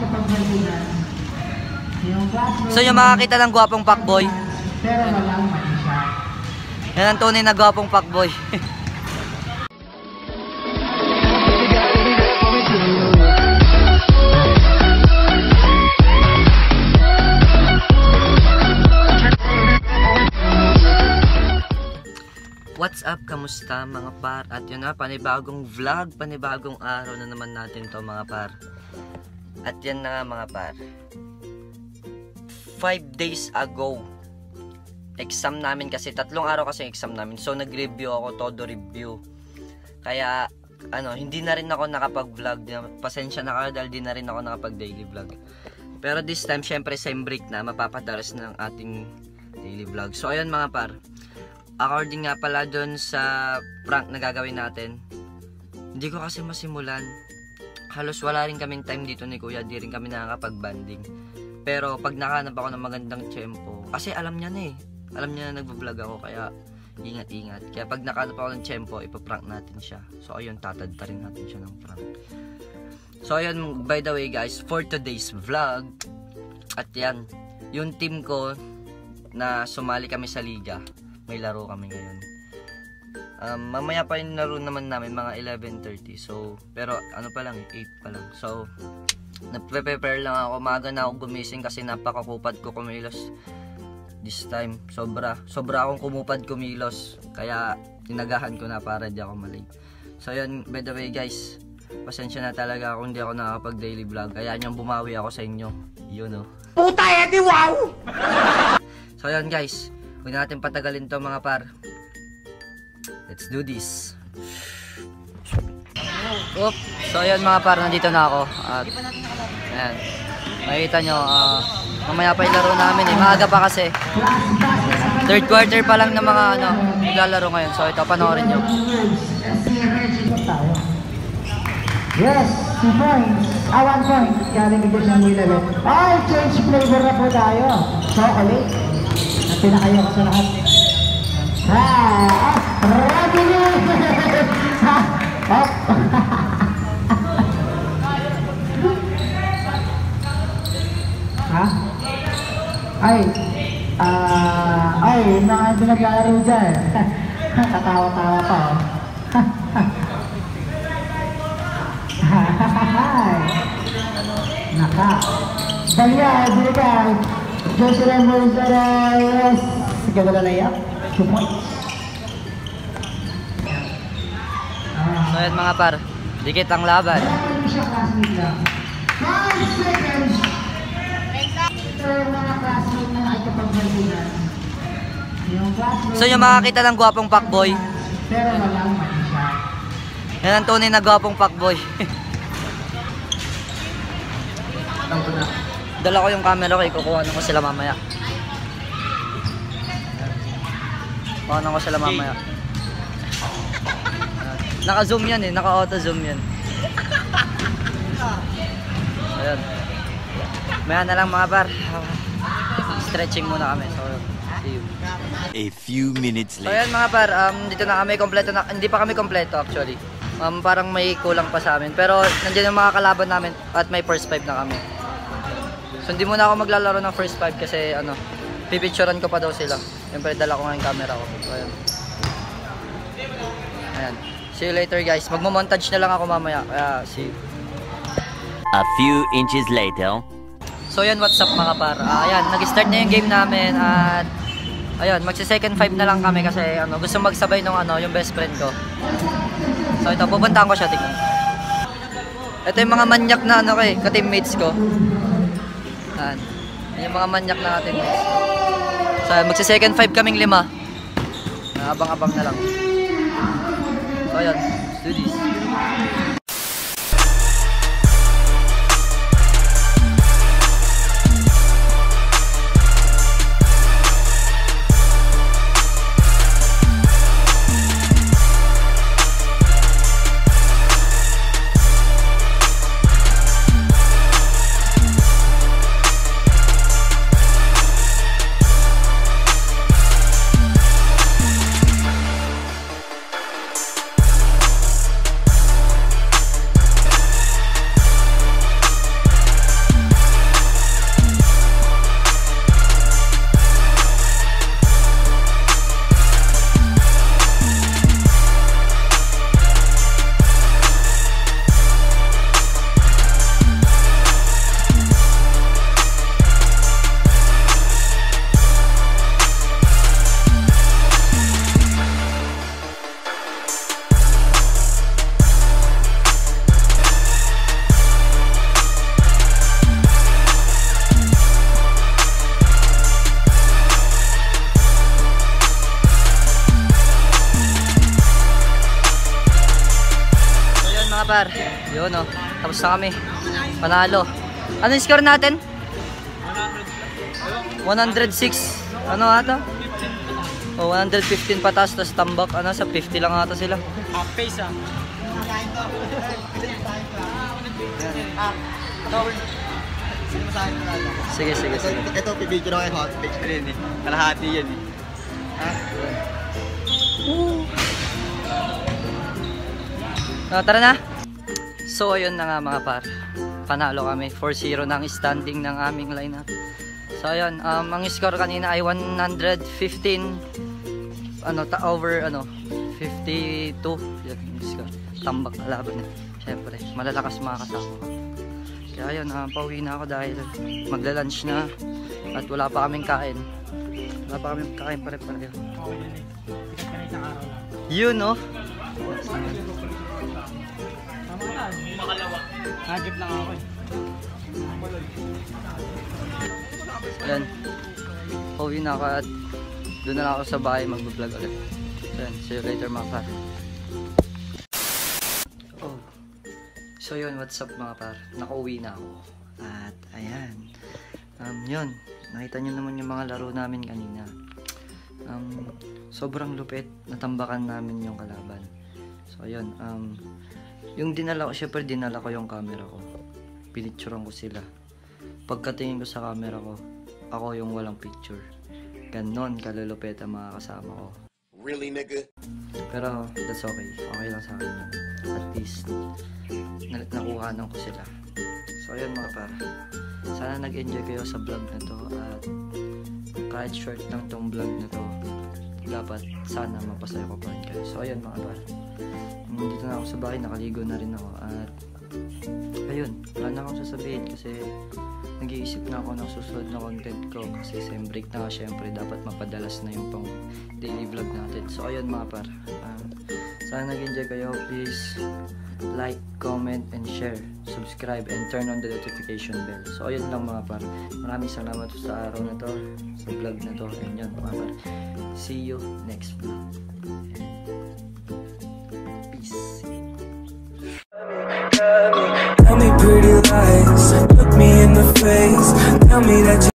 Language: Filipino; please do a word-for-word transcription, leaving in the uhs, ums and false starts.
kapag-halinan. So yung makakita ng gwapong fuckboy. Pero walang mali siya. Yan ang tunay na gwapong fuckboy. What's up? Kamusta mga par? At yun na, panibagong vlog, panibagong araw na naman natin to mga par. At yan na mga par. Five days ago, exam namin kasi, tatlong araw kasi exam namin. So nag-review ako, todo review. Kaya, ano, hindi na rin ako nakapag-vlog. Pasensya na kayo dahil di na rin ako nakapag-daily vlog. Pero this time, syempre, same break na, mapapadalas ng ating daily vlog. So ayun mga par. According nga pala dun sa prank na gagawin natin, hindi ko kasi masimulan. Halos wala rin kaming time dito ni Kuya, di rin kami nakakapag-banding. Pero pag nakahanap ako ng magandang tiyempo, kasi alam niya na eh. Alam niya na nagbablog ako, kaya ingat-ingat. Kaya pag nakahanap ako ng tiyempo, ipaprank natin siya. So ayun, tatadta rin natin siya ng prank. So ayun, by the way guys, for today's vlog, at yan, yung team ko na sumali kami sa liga, may laro kami ngayon. Um, mamaya pa yung laro naman namin, mga eleven thirty. So, pero ano pa lang, eight pa lang. So, nagpe-prepare lang ako. Maaga na ako gumising kasi napakakupad ko kumilos this time. Sobra. Sobra akong kumupad kumilos. Kaya, tinagahan ko na para di ako malate. So, yun, by the way guys, pasensya na talaga kung hindi ako nakakapag-daily vlog. Kaya niyang bumawi ako sa inyo. Yun o. Puta edi, wow! So, yun guys. Huwag natin patagalin to mga par. Let's do this. Oop. So ayan mga par, nandito na ako. At ayan, makikita nyo, uh, mamaya pa yung laro namin eh. Maaga pa kasi. Third quarter pa lang ng mga ano, naglalaro ngayon. So ito, panoorin nyo. Yes, two points. Ah, one point. Galing ito siyang nilalit. Ay, change flavor na po tayo. Chocolate. Pinakayo ko sa lahat. Ha! Ready na! Ha! Oh! Ha? Ay! Ah! Ay! Mga pinaglalaro dyan. Tatawa-tawa pa oh. Naka! Salya! Binigay! Just remember that, yes, ganda na layup, two points. So yan mga par, dikit ang laban. five seconds. Ito yung mga classmate na nakikipag-halinan. So yung makakita ng gwapong fuckboy. Pero walang mali siya. Yan ang tunay na gwapong fuckboy. Dala ko yung camera ko, ikukuha ko sila mamaya. Kuha ko sila mamaya. Naka-zoom yan eh, naka-auto-zoom yan. Ayan. Maya na lang mga par. Stretching muna kami. So, see you. A few minutes So later. ayan mga par, um, dito na kami kompleto na, hindi pa kami kompleto actually. Um, parang may kulang pa sa amin. Pero nandiyan yung mga kalaban namin at may first five na kami. So hindi muna ako maglalaro ng first five kasi ano, pipicturean ko pa daw sila. Siyempre dala ko nga yung camera ko. So ayan. Ayan. See you later guys. Magmo-montage na lang ako mamaya. Kaya see you. A few inches later. So ayan, what's up mga par. Uh, ayan, nag-start na yung game namin at ayun, magsi-second five na lang kami kasi ano, gusto magsabay nung ano, yung best friend ko. So ito, pupuntahan ko siya, tingnan. Ito yung mga manyak na ano ko eh, ka-teammates ko. Ayan. Yung mga manyak na teammates ko. So magsi-second five kaming lima. Abang-abang na lang. So ayan, let's do this. par. Yun o. Tapos na kami. Panalo. Ano yung score natin? one oh six. Ano ata? O, one fifteen pataas. Tapos tambak. Ano, sa fifty lang ata sila. Half face ah. Sige, sige, sige. Ito, pibidyo na kayo hot face na rin eh. Kalahati yan eh. Ha? Ah, tara na. So ayun na nga mga par. Panalo kami. four zero na ang standing ng aming lineup. So ayun, um, ang score kanina ay one fifteen ano ta over ano fifty-two. Yan yung score. Tambak na laban. Syempre, malalakas mga kasama ko. Kaya ayun, uh, pauwi na ako dahil magla-lunch na at wala pa kaming kain. Wala pa kaming kain pare-pareho. Yun no. Nagip lang ako eh. Ayan. Pauwi na ako at doon na lang ako sa bahay mag-vlog ulit. So ayan, see you later mga par. Oh. So yun, what's up mga par? Nakauwi na ako. At ayan. Um, yun. Nakita nyo naman yung mga laro namin kanina. Um, sobrang lupit. Natambakan namin yung kalaban. So ayun. Um, yung dinala ko, syempre dinala ko yung camera ko. Pinicturean ko sila. Pagkatingin ko sa camera ko, ako yung walang picture. Ganon kalulupit ang mga kasama ko. Really, nigga? Pero that's okay. Okay lang sa akin yun. At least, na nakuhanan ko sila. So ayun mga par. Sana nag-enjoy kayo sa vlog na to. At kahit short lang tong vlog na to, dapat sana mapasaya ko pa rin kayo. So ayun mga par. Dito na ako sa bahay, nakaligo na rin ako. At ayun, wala na akong sasabihin kasi nag-iisip na ako ng susunod na content ko. Kasi sem break na ka, syempre dapat mapadalas na yung pang daily vlog natin. So ayun mga par, um, sana nag-enjoy kayo. Please like, comment, and share, subscribe, and turn on the notification bell. So ayun lang mga par, maraming salamat sa araw na to, sa vlog na to. And yun mga par, see you next vlog.